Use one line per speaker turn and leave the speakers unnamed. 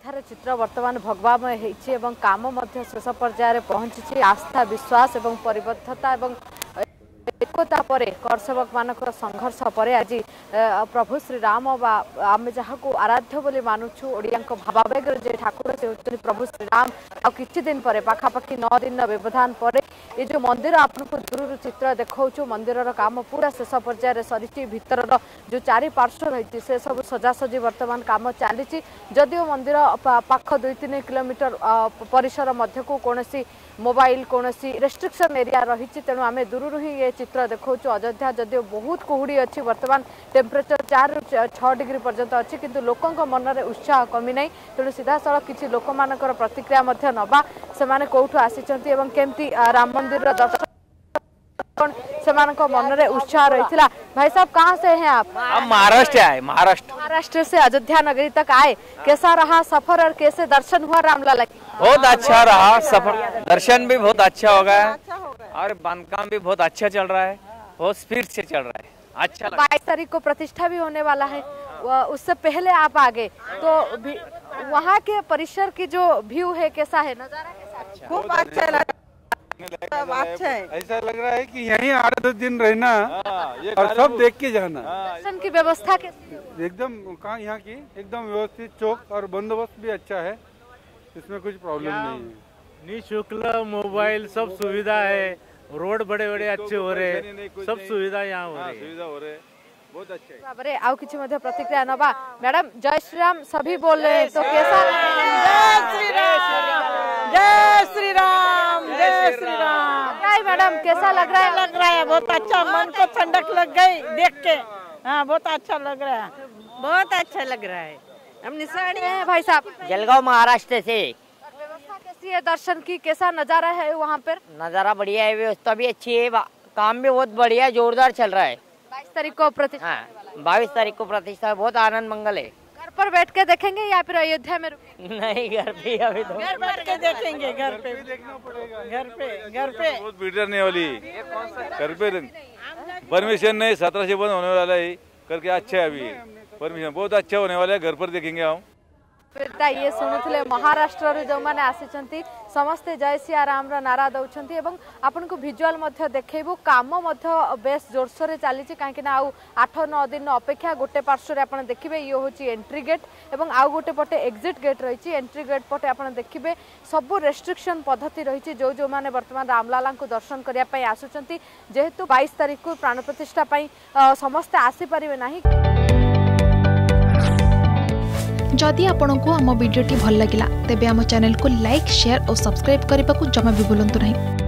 अयोध्यार चित्र वर्तमान भगवामय होइछि एवं काम मध्य शेष पर्यायर पहुंची। आस्था विश्वास एवं परिबद्धता एवं एकता परे करसेवक मानक संघर्ष पर आज प्रभु श्री राम आम जहाँ को आराध्य बोली मानुछु ओडिया भावावेग जे ठाकुर से होती प्रभु श्री राम आ किछि दिन पर पाखापाखि 9 दिन व्यवधान पर ये जो मंदिर आपको दूर चित्र देखा मंदिर काम पूरा शेष पर्यायर सरी भीतर जो चारि पार्श्व रही से सब सजासजी वर्तमान काम चली जदिव मंदिर पाख 2-3 किलोमीटर परिसर मध्य को कौन मोबाइल कौन रेस्ट्रिक्शन एरिया रही तेणु आम दूर ही ये चित्र देखा अयोध्या जदिव बहुत कुहुड़ी अच्छी वर्तमान टेम्परेचर 4 ରୁ 6 डिग्री पर्यंत अच्छी किंतु लोकों मन में उत्साह कमी ना तेणु सीधा साल किसी लोक मान प्रतिक्रिया नवा से कौटू आसी केमती राम मंदिर दर्शन से मन में उत्साह रही। भाई साहब कहाँ से हैं आप?
महाराष्ट्र आए।
महाराष्ट्र से अयोध्या नगरी तक आए। कैसा रहा सफर और कैसे दर्शन हुआ रामलला की?
बहुत अच्छा रहा सफर, दर्शन भी बहुत अच्छा हो गया और बांधकाम भी बहुत अच्छा चल रहा है, बहुत स्पीड से चल रहा है। अच्छा
22 तारीख को प्रतिष्ठा भी होने वाला है, उससे पहले आप आ गए तो वहाँ के परिसर की जो व्यू है कैसा है, नजारा कैसा?
खूब अच्छा लगा। अच्छा है, ऐसा लग रहा है कि यहीं 8-10 दिन रहना और सब देख के जाना।
दर्शन की व्यवस्था कैसी?
एकदम कहाँ यहाँ की एकदम व्यवस्थित, चौक और बंदोबस्त भी अच्छा है, इसमें कुछ प्रॉब्लम नहीं है।
निःशुल्क मोबाइल सब सुविधा है, रोड बड़े बड़े अच्छे हो रहे, सब सुविधा यहाँ हो रही है, बहुत अच्छा है।
आओ किसी मध्य प्रतिक्रिया नवा। मैडम जय श्री राम सभी बोल रहे हैं तो कैसा?
जय श्री राम, जय श्री राम, जय श्री राम।
मैडम कैसा लग रहा है?
लग रहा है बहुत अच्छा, मन को ठंडक लग गई देख के। हाँ बहुत अच्छा लग रहा है, बहुत अच्छा लग रहा है। हम निशानी
हैं भाई साहब
जलगांव महाराष्ट्र से।
व्यवस्था कैसी है दर्शन की, कैसा नजारा है वहाँ पर?
नजारा बढ़िया है, व्यवस्था भी अच्छी है, काम भी बहुत बढ़िया जोरदार चल रहा है।
22 तारीख को प्रतिष्ठा?
हाँ 22 तारीख को प्रतिष्ठा, बहुत आनंद मंगल है।
घर पर बैठ के देखेंगे या फिर अयोध्या में रुकेंगे?
नहीं घर पे, अभी तो
घर बैठ के देखेंगे, घर पे देखना पड़ेगा, घर पे
बहुत भीड़ रहने वाली, घर पे परमिशन नहीं 17 से बंद होने वाला है करके अच्छा है, अभी परमिशन बहुत अच्छा होने वाला है, घर पर देखेंगे हम।
ये शुणुले महाराष्ट्र जो मैंने आसी समस्ते जय सिया राम नारा दौरान एवं आपन को भिजुआल देखु काम बेस जोरसोर चली कहीं 8-9 दिन अपेक्षा गोटे पार्श्व आप देखिए ये हूँ एंट्री गेट एवं आउ गोटे पटे एग्जिट गेट रही। एंट्री गेट पटे आप देखिए सबू रेस्ट्रिक्शन पद्धति रही जो जो मैंने वर्तमान रामलला को दर्शन करने आसुंच जेहेतु 22 तारीख को प्राण प्रतिष्ठा समस्ते आसीपारे ना।
जदि आपंक आम भिडी भल लगा तेब आम चैनल को लाइक शेयर और सब्सक्राइब करने को जमा भी भूलु नहीं।